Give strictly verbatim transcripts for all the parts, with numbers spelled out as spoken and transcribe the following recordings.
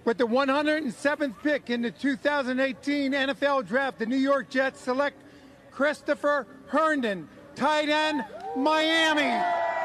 With the one hundred seventh pick in the two thousand eighteen N F L Draft, the New York Jets select Christopher Herndon, tight end, Miami.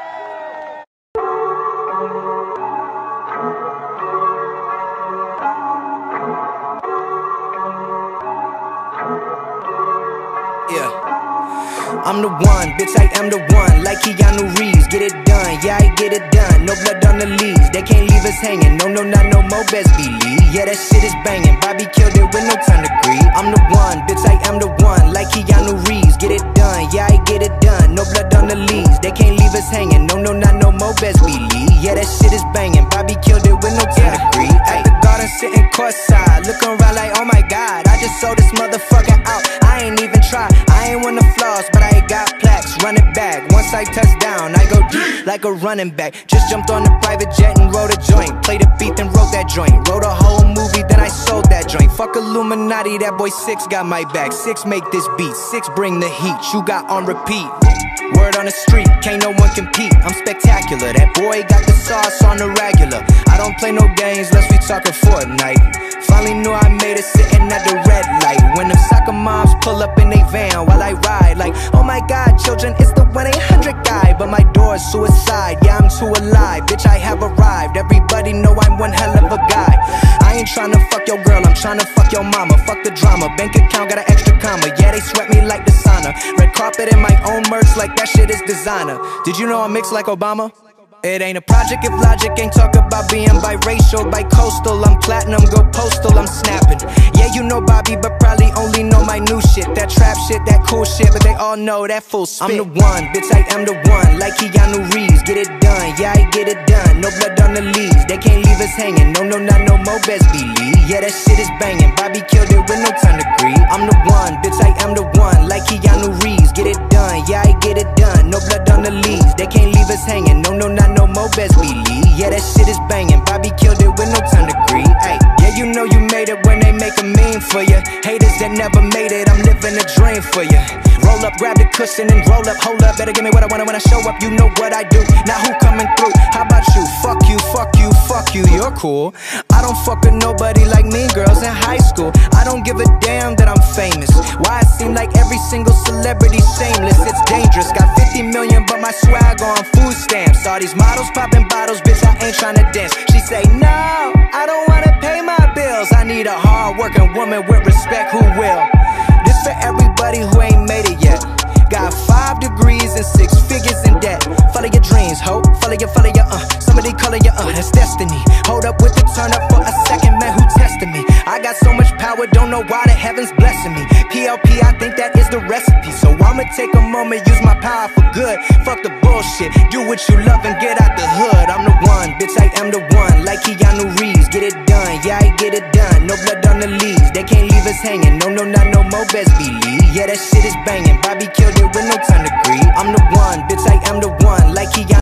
I'm the one, bitch, I am the one. Like Keanu Reeves, get it done, yeah, I get it done. No blood on the leaves, they can't leave us hanging. No, no, not no more, best believe. Yeah, that shit is banging, Bobby killed it with no time to grieve. I'm the one, bitch, I am the one. Like Keanu Reeves, get it done, yeah, I get it done. No blood on the leaves, they can't leave us hanging. No, no, not no more, best believe. Yeah, that shit is banging, Bobby killed it with no time to grieve. At the garden sitting courtside, looking around like, oh my god, I just sold this motherfucker out. I ain't even try, I ain't want the flaws, but I got plaques, run it back. Once I touch down, I go deep like a running back. Just jumped on the private jet and wrote a joint. Played a beat and wrote that joint. Wrote a whole movie, then I sold that joint. Fuck Illuminati, that boy Six got my back. Six make this beat, Six bring the heat. You got on repeat. Word on the street, can't no one compete. I'm spectacular, that boy got the sauce on the regular. I don't play no games unless we talkin' Fortnite. Finally knew I made it sitting at the red light. When them soccer moms pull up in they van while I ride, like, oh my god, children, it's the one eight hundred guy. But my door's suicide, yeah, I'm too alive. Bitch, I have arrived, everybody know I'm one hell of a guy. I ain't tryna fuck your girl, I'm tryna fuck your mama. Fuck the drama, bank account got an extra comma. Yeah, they sweat me like the sauna. Red carpet in my own merch, like that shit is designer. Did you know I'm mixed like Obama? It ain't a project if logic ain't talk about being biracial, bi-coastal. I'm platinum, go postal, I'm snapping. Yeah, you know Bobby, but probably only know my new shit. That trap shit, that cool shit, but they all know that full spit. I'm the one, bitch, I am the one. Like Keanu Reeves, get it done, yeah, I get it done. No blood on the leaves, they can't leave us hanging. No, no, not no more, best believe. Yeah, that shit is banging, Bobby killed it with no time to grieve. I'm the one, bitch, I am the one. Like Keanu Reeves, get it done, yeah, I get it done. No blood on the leaves, they can't leave us hanging. No, no, not no more, best believe. Yeah, that shit is banging, Bobby killed it with no time to grieve. Ay, yeah, you know you made it when they make a meme for you. Haters that never made it, I'm living a dream for you. Roll up, grab the cushion and roll up, hold up. Better give me what I want when I show up, you know what I do. Now who coming through? How about you? Fuck you, fuck you, fuck you, you're cool. I don't fuck with nobody like mean girls in high school. I don't give a damn that I'm famous. Why it seem like every single celebrity's shameless? It's dangerous, got fifty million but my swag on food stamps. All these models popping bottles, bitch, I ain't tryna dance. She say, no, I don't wanna pay my bills. I need a hard-working woman with respect who will. This for everybody who ain't made it yet. Got five degrees and six figures in debt. Follow your dreams, ho, follow your, follow your, uh somebody calling you, uh, that's destiny. Hold up with the turn up for a second, man, who tested me? I got so much power, don't know why the heavens blessing me. P L P, I think that is the recipe. So I'ma take a moment, use my power for good. Fuck the bullshit, do what you love and get out the hood. I'm the one, bitch, I am the one. Like Keanu Reeves, get it done, yeah, I get it done. No blood on the leaves, they can't leave us hanging. No, no, not no more, best believe. Yeah, that shit is banging, Bobby killed it with no time to grieve. I'm the one, bitch, I am the one. Like Keanu